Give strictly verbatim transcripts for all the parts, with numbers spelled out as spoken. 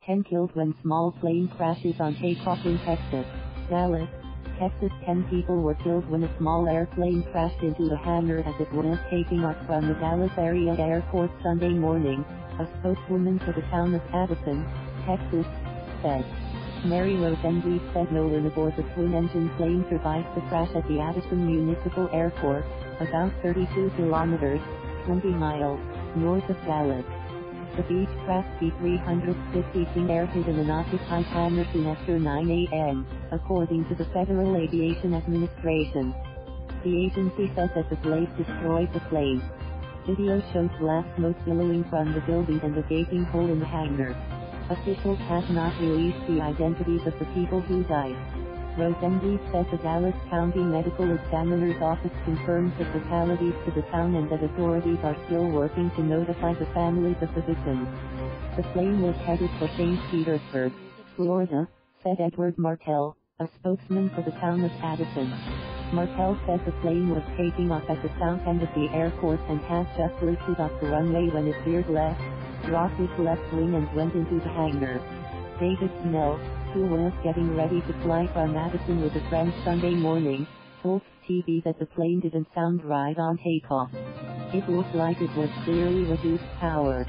ten killed when small plane crashes on takeoff in Texas. Dallas, Texas. ten people were killed when a small airplane crashed into a hangar as it was taking off from the Dallas area airport Sunday morning, a spokeswoman for the town of Addison, Texas, said. Mary Rosenbleeth said no one aboard the twin-engine plane survived the crash at the Addison Municipal Airport, about thirty-two kilometers, twenty miles, north of Dallas. The Beechcraft B E three fifty King Air hit an unoccupied hangar soon after nine A M, according to the Federal Aviation Administration. The agency said that the blaze destroyed the plane. Video showed black smoke billowing from the building and a gaping hole in the hangar. Officials have not released the identities of the people who died. Rosenbleeth said the Dallas County Medical Examiner's Office confirmed the fatalities to the town and that authorities are still working to notify the families of the victims. The plane was headed for Saint Petersburg, Florida, said Edward Martelle, a spokesman for the town of Addison. Martelle said the plane was taking off at the south end of the airport and had just lifted off the runway when it veered left, dropped its left wing and went into the hangar. David Snell, who was getting ready to fly from Addison with a friend Sunday morning, told T V that the plane didn't sound right on takeoff. It looked like it was clearly reduced power.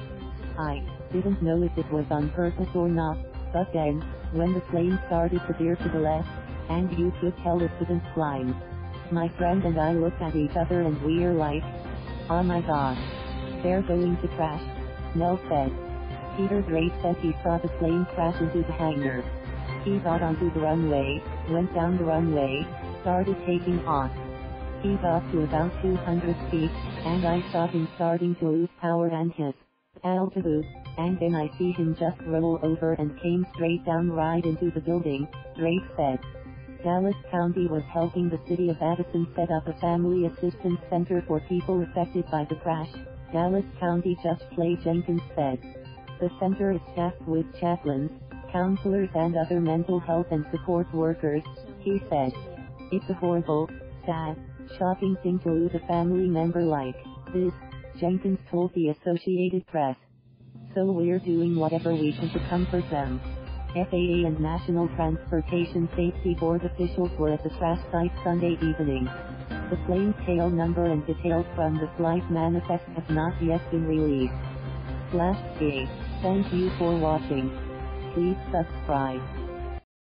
I didn't know if it was on purpose or not, but then, when the plane started to veer to the left, and you could tell it couldn't climb. My friend and I looked at each other and we're like, oh my gosh, they're going to crash, Snell said. Peter Gray said he saw the plane crash into the hangar. He got onto the runway, went down the runway, started taking off. He got to about two hundred feet, and I saw him starting to lose power and his altitude, and then I see him just roll over and came straight down right into the building, Drake said. Dallas County was helping the city of Addison set up a family assistance center for people affected by the crash, Dallas County Judge Clay Jenkins said. The center is staffed with chaplains, counselors and other mental health and support workers, he said. It's a horrible, sad, shocking thing to lose a family member like this, Jenkins told the Associated Press. So we're doing whatever we can to comfort them. F A A and National Transportation Safety Board officials were at the crash site Sunday evening. The plane's tail number and details from the flight manifest have not yet been released. Slash K. Thank you for watching. Please subscribe.